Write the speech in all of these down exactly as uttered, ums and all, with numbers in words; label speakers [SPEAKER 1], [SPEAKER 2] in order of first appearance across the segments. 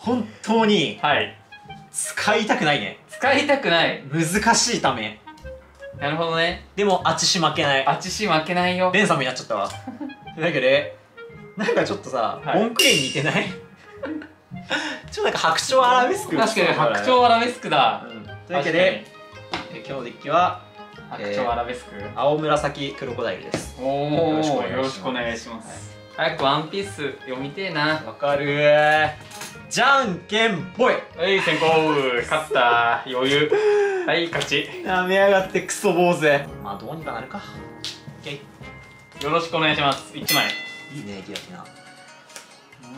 [SPEAKER 1] 本当に
[SPEAKER 2] はい
[SPEAKER 1] 使いたくないね。
[SPEAKER 2] 使いたくない。
[SPEAKER 1] 難しいため。
[SPEAKER 2] なるほどね。
[SPEAKER 1] でもあちし負けない。
[SPEAKER 2] あちし負けないよ。
[SPEAKER 1] レン様になっちゃったわ。だけどなんかちょっとさ、
[SPEAKER 2] はい
[SPEAKER 1] ボンクレに似てない？ちょっとなんか白鳥アラベスク。
[SPEAKER 2] 確かに白鳥アラベスクだ。
[SPEAKER 1] うん、というわけでえ今日のデッキは
[SPEAKER 2] 白鳥アラベスク、
[SPEAKER 1] 青紫クロコダイルです。
[SPEAKER 2] おお
[SPEAKER 1] よろしくお願いします。
[SPEAKER 2] よろしくお願いします。早くワンピース読みてえな。
[SPEAKER 1] わかるー。じゃんけんぽい。
[SPEAKER 2] はい、先行勝った。余裕。はい勝ち。
[SPEAKER 1] やめやがってクソ坊主。まあどうにかなるか。オッケー。
[SPEAKER 2] よろしくお願いします。いちまい。
[SPEAKER 1] いいね、ギラキナ。
[SPEAKER 2] うん、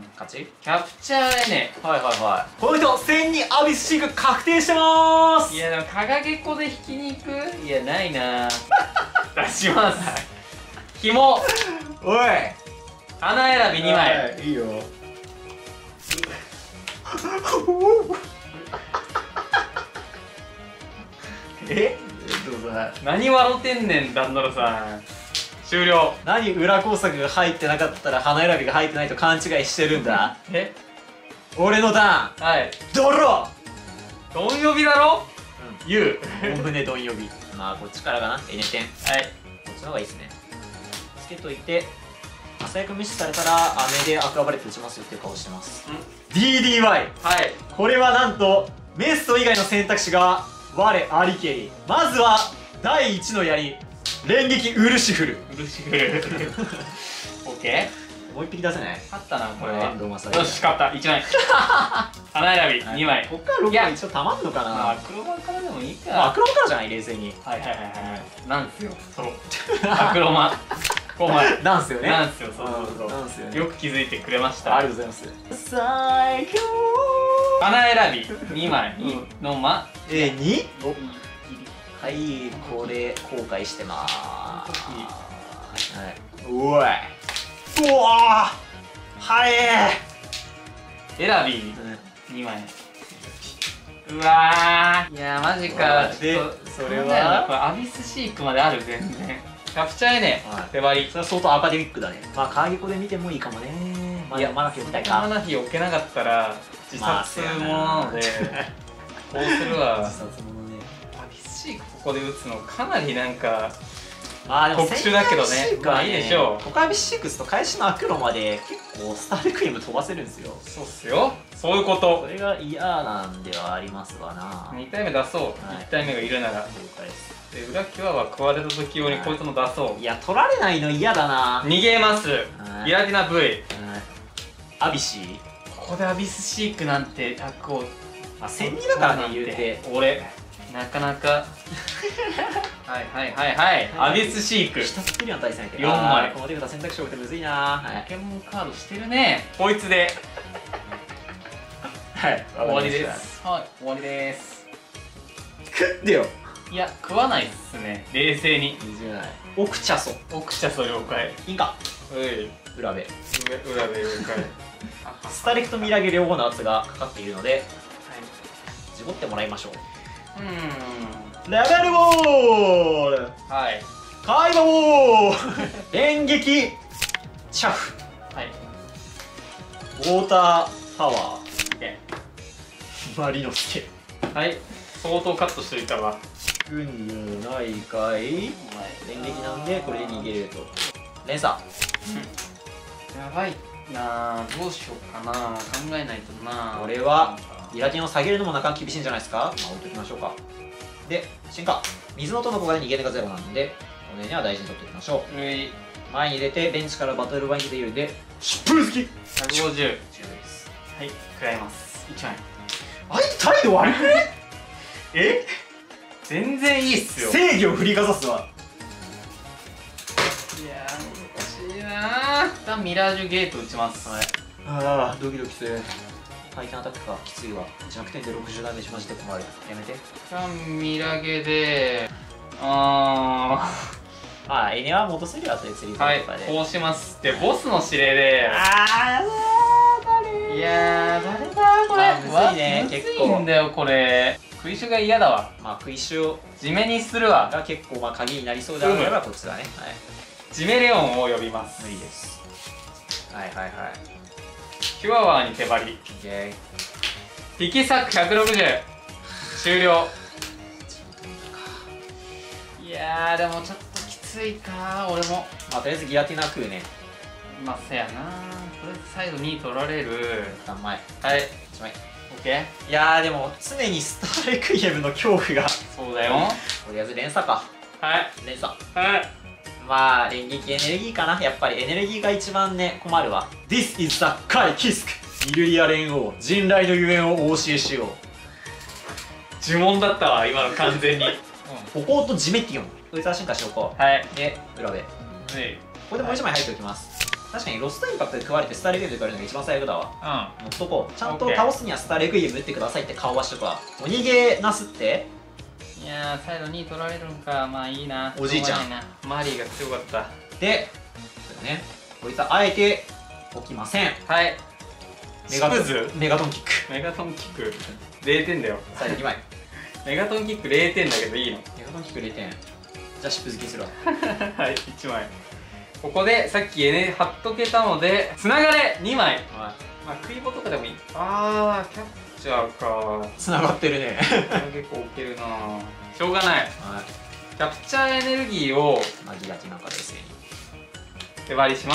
[SPEAKER 1] 勝ち。
[SPEAKER 2] キャプチャーエネ。
[SPEAKER 1] はいはいはい。この人戦にアビスシーク確定してまーす。
[SPEAKER 2] いやでもかがげこで引きに行く。いやないな。出します。紐。
[SPEAKER 1] おい。
[SPEAKER 2] 花選びにまい。
[SPEAKER 1] いいよ。え？どうだ。
[SPEAKER 2] 何笑ってんねん、ダンドロさん。終了。
[SPEAKER 1] 何裏工作が入ってなかったら花選びが入ってないと勘違いしてるんだ。
[SPEAKER 2] え？
[SPEAKER 1] 俺のターン。
[SPEAKER 2] はい。
[SPEAKER 1] ドロー。
[SPEAKER 2] どん呼びだろ？
[SPEAKER 1] うん。
[SPEAKER 2] 言う。
[SPEAKER 1] おおむねどん呼び。まあこっちからかな。エネテン。
[SPEAKER 2] はい。
[SPEAKER 1] こっちの方がいいですね。つけといて、朝役無視されたら雨でアクアバレット打ちますよっていう顔してます。ディーディーワイ。
[SPEAKER 2] はい。
[SPEAKER 1] これはなんとメスト以外の選択肢が我ありけり。まずはだいいちの槍、連撃ウルシフル。
[SPEAKER 2] うるしくる。オッケー。
[SPEAKER 1] もう一匹出せない？
[SPEAKER 2] 勝ったな、これは。
[SPEAKER 1] 遠藤正
[SPEAKER 2] よし、勝った。いちまい。花選びにまい。
[SPEAKER 1] こっからろくまい一応たまんのか
[SPEAKER 2] まあ、
[SPEAKER 1] な。
[SPEAKER 2] 黒番からでもいいか。
[SPEAKER 1] まあアクロマからじゃない、冷静に。
[SPEAKER 2] はいはいはいはい。なんすよ。そう。アクロマ。ごまい。
[SPEAKER 1] なんすよね。
[SPEAKER 2] なんすよ、そうそうそう。
[SPEAKER 1] なんすよね。
[SPEAKER 2] よく気づいてくれました。
[SPEAKER 1] ありがとうございます。最強。
[SPEAKER 2] 花選びにまいのま。
[SPEAKER 1] え、に？はい、これ後悔してまーす。はい。おい。うわー。はい
[SPEAKER 2] 選びにまい。うわー。いやーマジか。
[SPEAKER 1] で
[SPEAKER 2] ちょっと
[SPEAKER 1] それは
[SPEAKER 2] なんだよなこれアビスシークまである全然。キャプチャーエネ手張り。
[SPEAKER 1] それは相当アカデミックだね。まあカーゲコで見てもいいかもね。まあ山崎を見たいか。
[SPEAKER 2] マナヒ置けなかったら自殺するものなので、こうするわ。
[SPEAKER 1] 自殺ものね。
[SPEAKER 2] アビスシークここで打つのかなりなんか
[SPEAKER 1] まあでも
[SPEAKER 2] 特殊だけどね。まあいいでしょう。
[SPEAKER 1] コカビシックスと返しのアクロまで結構スタールクリーム飛ばせるんですよ。
[SPEAKER 2] そうっすよ。そういうこと。
[SPEAKER 1] それが嫌なんではありますわな。
[SPEAKER 2] に体目出そう。いち体目がいるなら。
[SPEAKER 1] 了解です。
[SPEAKER 2] で裏キュアは食われた時用にこいつも出そう。
[SPEAKER 1] いや取られないの嫌だな。
[SPEAKER 2] 逃げます。ギラティナ V。
[SPEAKER 1] アビシー。
[SPEAKER 2] ここでアビスシークなんてタックを。
[SPEAKER 1] あ、せんにだからね言うて。
[SPEAKER 2] 俺なかなか。はいはいはいはい。アビスシーク。
[SPEAKER 1] 一つきりの対戦相手。
[SPEAKER 2] よんまい。
[SPEAKER 1] この手札選択肢多くてむずいな。
[SPEAKER 2] ポケモンカードしてるね。こいつで。
[SPEAKER 1] はい。
[SPEAKER 2] 終わりです。はい終わりです。
[SPEAKER 1] 食ってよ。
[SPEAKER 2] いや食わないっすね。冷静に。
[SPEAKER 1] 奥茶素。
[SPEAKER 2] 奥茶素了解。
[SPEAKER 1] いいか。
[SPEAKER 2] うい。
[SPEAKER 1] 裏目。
[SPEAKER 2] 裏で了解。
[SPEAKER 1] スタレクとミラゲ両方の圧がかかっているので、絞ってもらいましょう。
[SPEAKER 2] うーん。
[SPEAKER 1] レベルボール。
[SPEAKER 2] はい。
[SPEAKER 1] カイバボール。連撃。チャフ。
[SPEAKER 2] はい。
[SPEAKER 1] ウォーターパワー。マリノスケ。
[SPEAKER 2] はい。相当カットしといたわ。
[SPEAKER 1] うんぬないかい。連撃なんでこれで逃げれると。連鎖。
[SPEAKER 2] やばいなぁ。どうしようかな。考えないとな。
[SPEAKER 1] これはギラティンを下げるのもなかなか厳しいんじゃないですか。まあ置いときましょうか。で進化。水の音の子が逃げ値がゼロなんでこの辺は大事に取っておきましょう。前に入れてベンチからバトルバインドで有利で疾風好き。
[SPEAKER 2] ひゃくごじゅう。
[SPEAKER 1] です。
[SPEAKER 2] はい食らいます。いちまい。
[SPEAKER 1] あい態度悪くね。え
[SPEAKER 2] 全然いいっすよ。
[SPEAKER 1] 正義を振りかざすわ。
[SPEAKER 2] いやー難しいなー。一旦ミラージュゲート打ちます。
[SPEAKER 1] はい。ああドキドキする。回転アタックかきついわ。弱点でろくじゅうダメージマジで困る。やめて。
[SPEAKER 2] 一旦ミラゲであ
[SPEAKER 1] ーあエネは戻せるよ。後で釣りとか
[SPEAKER 2] はい
[SPEAKER 1] で。
[SPEAKER 2] こうします。でボスの指令で
[SPEAKER 1] ああ誰。
[SPEAKER 2] いやー誰だこれ。
[SPEAKER 1] むずいね。
[SPEAKER 2] 結構むずいんだよこれ。食いしゅが嫌だわ。
[SPEAKER 1] まあ食いしゅ
[SPEAKER 2] 地面にするわ。
[SPEAKER 1] が結構まあ鍵になりそうであればこっちだね。はい。
[SPEAKER 2] ジメレオンを呼びます。
[SPEAKER 1] 無理です。はいはいはい。
[SPEAKER 2] キュアワーに手張り。
[SPEAKER 1] イェーイ。
[SPEAKER 2] 力作ひゃくろくじゅう終了。いやーでもちょっときついか俺も。
[SPEAKER 1] まあとりあえずギラティナ食うね。
[SPEAKER 2] まあせやな。とりあえずサイドに取られる。
[SPEAKER 1] さんまい。
[SPEAKER 2] はい
[SPEAKER 1] いちまい。
[SPEAKER 2] オッケー。
[SPEAKER 1] いやーでも常にスターレクイエムの恐怖が。
[SPEAKER 2] そうだよ。
[SPEAKER 1] とりあえず連鎖か。
[SPEAKER 2] はい
[SPEAKER 1] 連鎖。
[SPEAKER 2] はい。
[SPEAKER 1] まあ連撃エネルギーかな。やっぱりエネルギーが一番ね困るわ。 This is the カイキスクイルリア連王人雷のゆえんをお教えしよう。
[SPEAKER 2] 呪文だったわ今の完全に。
[SPEAKER 1] こことジメッティオンこいつは進化しておこう。
[SPEAKER 2] はい。
[SPEAKER 1] で裏でこれでもう一枚入っておきます。確かにロストインパクトで食われてスターレクイエムで食われるのが一番最悪だわ。
[SPEAKER 2] うん。
[SPEAKER 1] 持っとこう。ちゃんと倒すにはスターレクイエム打ってくださいって顔はしとくわ。お逃げなすって
[SPEAKER 2] いやーサイドに取られるんか。まあいいな。
[SPEAKER 1] おじいちゃん
[SPEAKER 2] しょうがないな。マリーが強かった。
[SPEAKER 1] でこれねこいつはあえて置きません。
[SPEAKER 2] はい
[SPEAKER 1] メガトン
[SPEAKER 2] スプズ
[SPEAKER 1] メガトンキック
[SPEAKER 2] メガトンキックれいてんだよ。
[SPEAKER 1] 最後にまい。
[SPEAKER 2] メガトンキックれいてんだけどいいの。
[SPEAKER 1] メガトンキックれいてん。じゃあシップ好きにするわ。
[SPEAKER 2] はいいちまい。ここでさっきエネ貼っとけたのでつながれにまい。
[SPEAKER 1] はい
[SPEAKER 2] まあクイボとかでもいい。あーキャッチャーか。
[SPEAKER 1] つながってるね。
[SPEAKER 2] 結構置けるな。しょうがない。
[SPEAKER 1] はい
[SPEAKER 2] キャプチャーエネルギーを
[SPEAKER 1] まあギラティなんかですね。
[SPEAKER 2] 手張りします。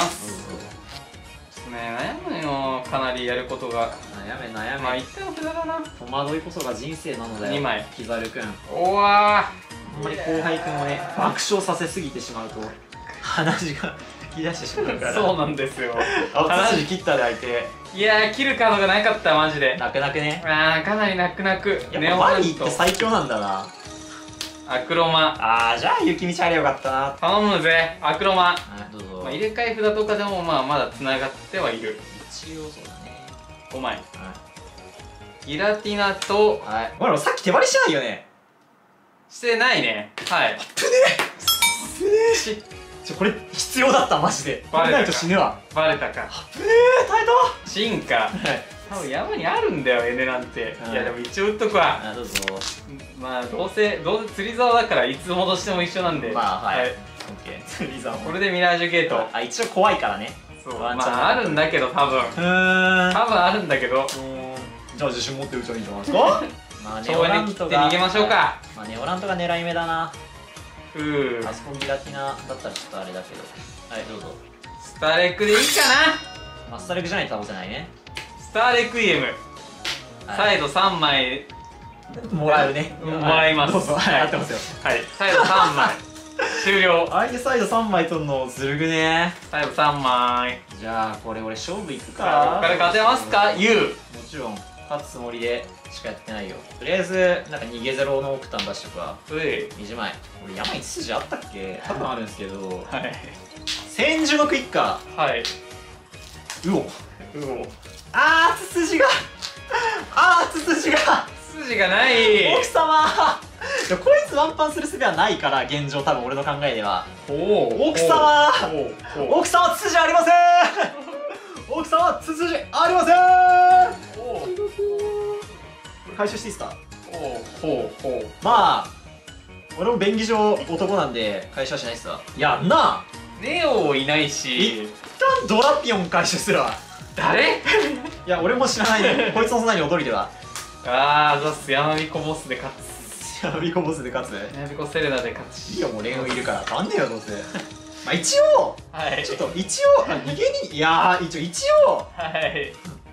[SPEAKER 2] ちょっとね悩むよ。かなりやることが。
[SPEAKER 1] 悩め悩め。
[SPEAKER 2] まあ一点の札だな。
[SPEAKER 1] 戸惑いこそが人生なのだよ。
[SPEAKER 2] にまい
[SPEAKER 1] キザルくん。あ
[SPEAKER 2] おわ
[SPEAKER 1] んまり後輩くんをね爆笑させすぎてしまうと話が吹き出してしまうから。
[SPEAKER 2] そうなんですよ。
[SPEAKER 1] あ筋切ったで相手。
[SPEAKER 2] いやー切るカードがなかったマジで。
[SPEAKER 1] 泣く泣くね。
[SPEAKER 2] あーかなり泣く泣く。
[SPEAKER 1] やっぱマリーって最強なんだな。
[SPEAKER 2] アクロマ。
[SPEAKER 1] あーじゃあ雪道あれよかったな。
[SPEAKER 2] 頼むぜアクロマ。
[SPEAKER 1] はいどうぞ。
[SPEAKER 2] まあ、入れ替え札とかでもまあまだつながってはいる。
[SPEAKER 1] 一応そうだね。
[SPEAKER 2] ごまい。
[SPEAKER 1] は
[SPEAKER 2] ギラティナと
[SPEAKER 1] い。はい。ほらさっき手張りしないよね。
[SPEAKER 2] してないね。はい
[SPEAKER 1] しちょこれ必要だったマジで。
[SPEAKER 2] バレたか
[SPEAKER 1] ないと死ぬわ。
[SPEAKER 2] バレたか。
[SPEAKER 1] ええ耐え
[SPEAKER 2] 進化
[SPEAKER 1] た。はい。
[SPEAKER 2] 多分山にあるんだよエネなんて。
[SPEAKER 1] うん
[SPEAKER 2] いやでも一応打っとくわ。
[SPEAKER 1] あどうぞ。
[SPEAKER 2] まあどうせどうせ釣り竿だからいつ戻しても一緒なんで。
[SPEAKER 1] まあはい。オッケー。釣り竿。
[SPEAKER 2] これでミラージュゲート。
[SPEAKER 1] あ一応怖いからね。
[SPEAKER 2] そう
[SPEAKER 1] ワンチャン
[SPEAKER 2] まああるんだけど多分
[SPEAKER 1] うーん。
[SPEAKER 2] 多分あるんだけど
[SPEAKER 1] じゃあ自信持って打ちゃいいんじゃないですか。まあネオラ
[SPEAKER 2] 省エネ切
[SPEAKER 1] ントが
[SPEAKER 2] って逃げましょうか。
[SPEAKER 1] まあネオラントが狙い目だな。
[SPEAKER 2] ふう
[SPEAKER 1] あそこギラティナだったらちょっとあれだけど。はいどうぞ。
[SPEAKER 2] スターレックでいいか
[SPEAKER 1] マスタレクじゃないと倒せないね。
[SPEAKER 2] な。スターレクイエムサイドさんまい
[SPEAKER 1] もらうね。
[SPEAKER 2] もらいます。
[SPEAKER 1] どうぞ。はい合ってますよ。
[SPEAKER 2] はいサイドさんまい終了。
[SPEAKER 1] 相手サイドさんまい取るのずるぐね。
[SPEAKER 2] サイドさんまい。
[SPEAKER 1] じゃあこれ俺勝負いく
[SPEAKER 2] さあこ
[SPEAKER 1] か。
[SPEAKER 2] こから勝てますか ユー。
[SPEAKER 1] もちろん勝つつもりでしかやってないよ。とりあえずなんか逃げゼロのオクタン出しとくわ。
[SPEAKER 2] うい
[SPEAKER 1] にじまい。俺山いつ筋あったっけ。多分あるんですけど
[SPEAKER 2] はい
[SPEAKER 1] 千住のクイッカ
[SPEAKER 2] はい。
[SPEAKER 1] ー。うお
[SPEAKER 2] うお
[SPEAKER 1] あーツツジがあーツツジが
[SPEAKER 2] 筋がない
[SPEAKER 1] 奥様いやこいつワンパンする術はないから現状多分俺の考えでは。
[SPEAKER 2] おお
[SPEAKER 1] 奥様
[SPEAKER 2] おお
[SPEAKER 1] 奥様ツツジありません奥様ツツジありません。
[SPEAKER 2] おお
[SPEAKER 1] これ回収していいですか。
[SPEAKER 2] ほうほう
[SPEAKER 1] まあ俺も便宜上男なんで回収はしないっすわ。やんな。
[SPEAKER 2] ネオいないし
[SPEAKER 1] 一旦ドラピオン回収するわ。
[SPEAKER 2] 誰
[SPEAKER 1] いや俺も知らないね。こいつのそんなに驚いてるわ。
[SPEAKER 2] あーザスヤマビコボスで勝つ。
[SPEAKER 1] ヤビコボスで勝つ。
[SPEAKER 2] ヤマビコセレナで勝つ。
[SPEAKER 1] いいよもうレンウいるから変わんねえよどうせ。まあ一応
[SPEAKER 2] はい
[SPEAKER 1] ちょっと一応あ逃げにいやー一応一応
[SPEAKER 2] はい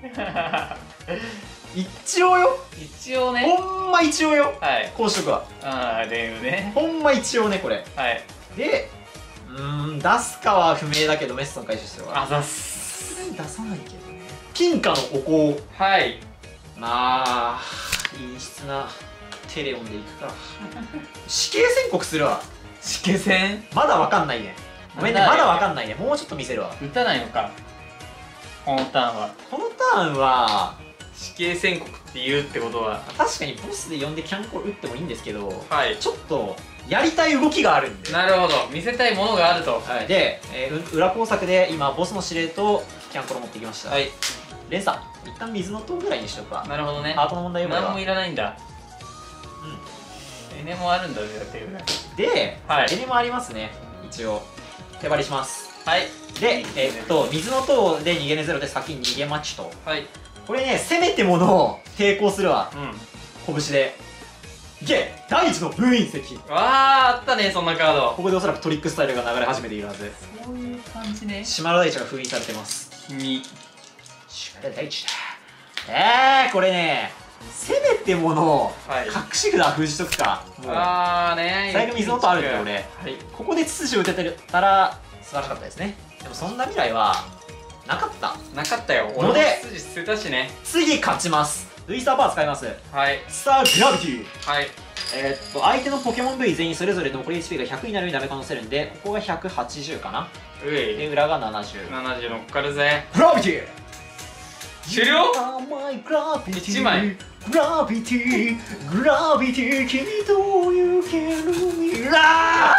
[SPEAKER 1] 一応よ。
[SPEAKER 2] 一応ね
[SPEAKER 1] ほんま一応よ。
[SPEAKER 2] はい
[SPEAKER 1] こうしとくわ。
[SPEAKER 2] ああレウね
[SPEAKER 1] ほんま一応ねこれ
[SPEAKER 2] はい
[SPEAKER 1] でうーん出すかは不明だけどメッソン回収するわ。
[SPEAKER 2] あざす
[SPEAKER 1] さすがに出さないけどね。金貨のお香。
[SPEAKER 2] はい
[SPEAKER 1] まあ陰湿なテレオンでいくか。死刑宣告するわ。
[SPEAKER 2] 死刑戦
[SPEAKER 1] まだわかんないね。ごめんね
[SPEAKER 2] まだ
[SPEAKER 1] まだわかんないね。もうちょっと見せるわ。
[SPEAKER 2] 打たないのかこのターンは。
[SPEAKER 1] このターンは
[SPEAKER 2] 死刑宣告って言うってことは
[SPEAKER 1] 確かにボスで呼んでキャンコ打ってもいいんですけど
[SPEAKER 2] はい
[SPEAKER 1] ちょっとやりたい動きがあるんで。
[SPEAKER 2] なるほど見せたいものがあると
[SPEAKER 1] はい、で、えーう裏工作で今ボスの指令とキャンコロ持ってきました。
[SPEAKER 2] はい
[SPEAKER 1] 連鎖一旦水の塔ぐらいにしとくわ。
[SPEAKER 2] なるほどね
[SPEAKER 1] ハートの問題よこれは
[SPEAKER 2] 何もいらないんだ
[SPEAKER 1] う
[SPEAKER 2] エネもあるんだぜだっていうね
[SPEAKER 1] んで、
[SPEAKER 2] はい
[SPEAKER 1] エネもありますね。一応手張りします。
[SPEAKER 2] はい。
[SPEAKER 1] で、えっと水の塔で逃げねゼロで先に逃げ待ちと。
[SPEAKER 2] はい。
[SPEAKER 1] これね、せめてものを抵抗するわ。
[SPEAKER 2] うん。
[SPEAKER 1] 拳でいけ、第一の封印石。
[SPEAKER 2] わあ、あったね、そんなカード。
[SPEAKER 1] ここでおそらくトリックスタイルが流れ始めているはず。
[SPEAKER 2] そういう感じね。
[SPEAKER 1] 島田大地が封印されてます。
[SPEAKER 2] 君
[SPEAKER 1] 島田大地だ。えー、これね、せめてものを
[SPEAKER 2] はい
[SPEAKER 1] 隠し札封じとくか。もう
[SPEAKER 2] あーねー、
[SPEAKER 1] 最悪水の音あるんだよ俺。
[SPEAKER 2] はい。
[SPEAKER 1] ここで秩序打ててたら素晴らしかったですね。でもそんな未来はなかった。
[SPEAKER 2] なかったよ。俺も
[SPEAKER 1] ので
[SPEAKER 2] 筋捨てたしね。
[SPEAKER 1] 次勝ちます。ルイスターパワー使います。
[SPEAKER 2] はい。
[SPEAKER 1] スターグラビティ。
[SPEAKER 2] はい。
[SPEAKER 1] えー、っと相手のポケモン部位全員それぞれ残り エイチピー がひゃくになるようにダメカンせるんで、ここがひゃくはちじゅうかな。
[SPEAKER 2] う
[SPEAKER 1] で
[SPEAKER 2] い。
[SPEAKER 1] 裏がななじゅう。
[SPEAKER 2] ななじゅう乗っかるぜ。
[SPEAKER 1] グラビティ
[SPEAKER 2] 終了。
[SPEAKER 1] 一
[SPEAKER 2] 一枚。
[SPEAKER 1] グラビティグラビティ君と行ける未来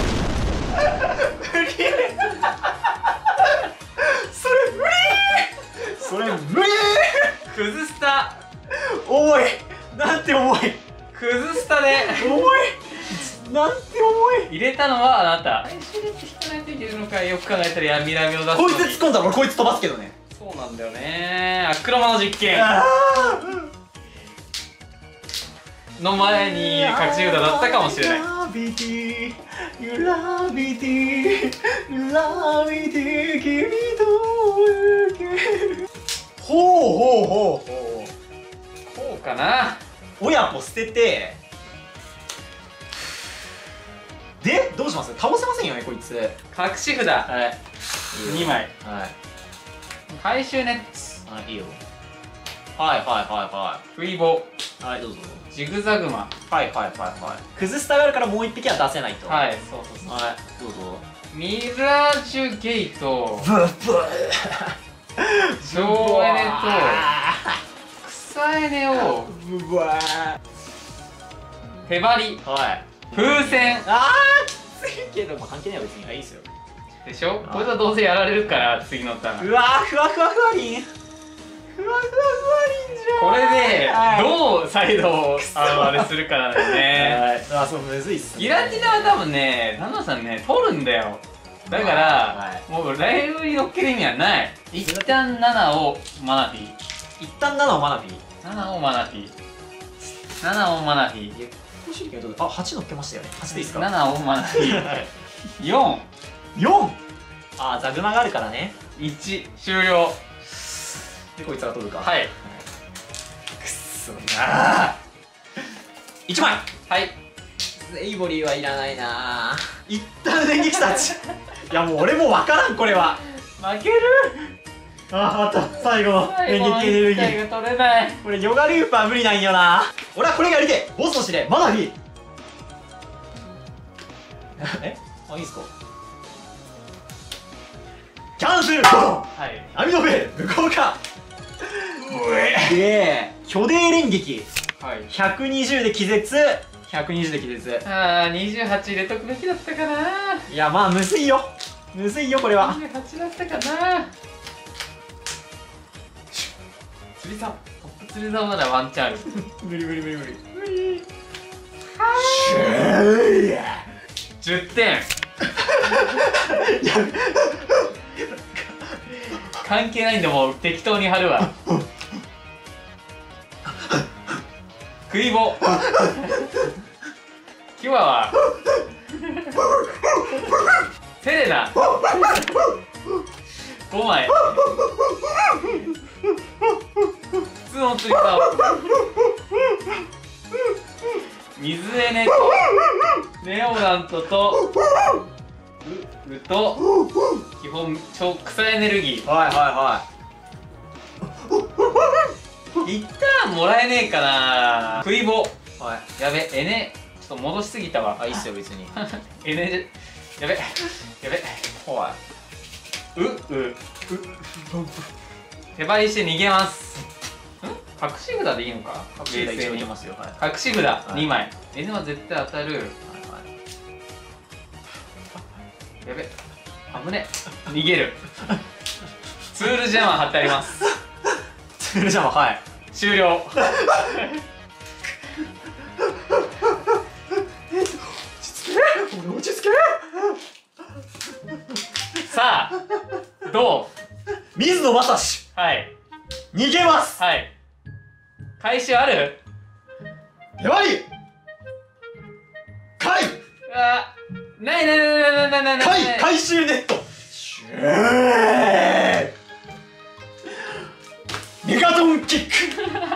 [SPEAKER 1] 無理それ無理それ無理
[SPEAKER 2] クズスタ。
[SPEAKER 1] 重いなんて重い
[SPEAKER 2] クズスタで
[SPEAKER 1] 重いなんて重い
[SPEAKER 2] 入れたのはあなた。最終列引かないといけるのか。よく考えたら闇波を出すのに。
[SPEAKER 1] こいつ突っ込んだら俺こいつ飛ばすけどね。
[SPEAKER 2] そうなんだよね。アクロマの実験の前に隠し札だったかもしれない。
[SPEAKER 1] グラビティグラビティグラビティ君と行ける。ほうほうほうほう。
[SPEAKER 2] こうかな。
[SPEAKER 1] 親子捨ててでどうします？倒せませんよねこいつ。
[SPEAKER 2] 隠し札
[SPEAKER 1] はい
[SPEAKER 2] にまい。
[SPEAKER 1] はい
[SPEAKER 2] 回収ネッツ。
[SPEAKER 1] はいいいよ。はいはいはいは
[SPEAKER 2] フイボ。
[SPEAKER 1] いはいどうぞ。
[SPEAKER 2] ジグザグマ。
[SPEAKER 1] はいはいはいはい崩スタがあるからもう一匹は出せないと。
[SPEAKER 2] はい、そうそうそう。
[SPEAKER 1] はいどうぞ。
[SPEAKER 2] ミラージュゲート。
[SPEAKER 1] ブッブ
[SPEAKER 2] 省エネと草エネを
[SPEAKER 1] ブブワー
[SPEAKER 2] 手張り。
[SPEAKER 1] はい
[SPEAKER 2] 風船
[SPEAKER 1] あーきついけど、まあ、関係ないよ別に。あいいっすよ。
[SPEAKER 2] でしょ。こいつはどうせやられるから次のターン。
[SPEAKER 1] うわーふわふわふわりんふわふわふわりんじゃん。
[SPEAKER 2] これで
[SPEAKER 1] はい
[SPEAKER 2] どうサイドをあのあれするかなんだよね。
[SPEAKER 1] はいあそうむずいっすね。
[SPEAKER 2] ギラティナは多分ね、ナノさんね、取るんだよ。だから、
[SPEAKER 1] は
[SPEAKER 2] もうライブに乗っける意味はない。一旦ななをマナティ
[SPEAKER 1] 一旦ななをマナピー。
[SPEAKER 2] ななをマナティななをマナティ
[SPEAKER 1] あはち乗っけましたよね。はちでいいっすか。
[SPEAKER 2] ななをマナティよん
[SPEAKER 1] よんあーザグマがあるからね。
[SPEAKER 2] いち終了。
[SPEAKER 1] でこいつが取るか。
[SPEAKER 2] はいい
[SPEAKER 1] くっそなーいちまい。
[SPEAKER 2] はい
[SPEAKER 1] ゼイボリーはいらないなー。一旦電撃サーチいやもう俺もわからんこれは。
[SPEAKER 2] 負ける。
[SPEAKER 1] あーあった最後の電撃エネルギー。
[SPEAKER 2] 最後の一体が取れない。
[SPEAKER 1] これヨガルーパー無理なんよな。俺はこれがやりてえ。ボスの指令マナフィーえあいいっすか。キャンセル
[SPEAKER 2] はい
[SPEAKER 1] 網のベル無効化で巨大連撃
[SPEAKER 2] はい
[SPEAKER 1] ひゃくにじゅうで気絶ひゃくにじゅうで気絶。
[SPEAKER 2] ああにじゅうはち入れとくべきだったかな。
[SPEAKER 1] いやまあむずいよむずいよこれは。
[SPEAKER 2] にじゅうはちだったかな。釣り竿トップ釣り竿まだワンチャンある。
[SPEAKER 1] 無理無理無理無理無理
[SPEAKER 2] じゅってん関係ないんでもう適当に貼るわ。クイボキュアはセレナごまい普通の釣り竿水エネとネオナントとウウと基本超草エネルギー。
[SPEAKER 1] はいは
[SPEAKER 2] 一旦もらえねえかな。クイボ
[SPEAKER 1] いはいはい
[SPEAKER 2] やべエネちょっと戻しすぎたわ。
[SPEAKER 1] あいいっすよ別に
[SPEAKER 2] エネやべやべ
[SPEAKER 1] は
[SPEAKER 2] うう手張りして逃げます。ん隠し札でいいのか。
[SPEAKER 1] い一応出ますよ。はい
[SPEAKER 2] 隠し札にまい。エネは絶対当たる。やべ危ね逃げる。ツールジャマー貼ってあります。
[SPEAKER 1] ツールジャマはい
[SPEAKER 2] 終了。
[SPEAKER 1] 俺落ち着け
[SPEAKER 2] さあど
[SPEAKER 1] 水野正史
[SPEAKER 2] う？はい
[SPEAKER 1] 逃げます。
[SPEAKER 2] はい回収ある？
[SPEAKER 1] やばり回
[SPEAKER 2] あないないないないないないないない
[SPEAKER 1] 回回収ネットシューメガトンキック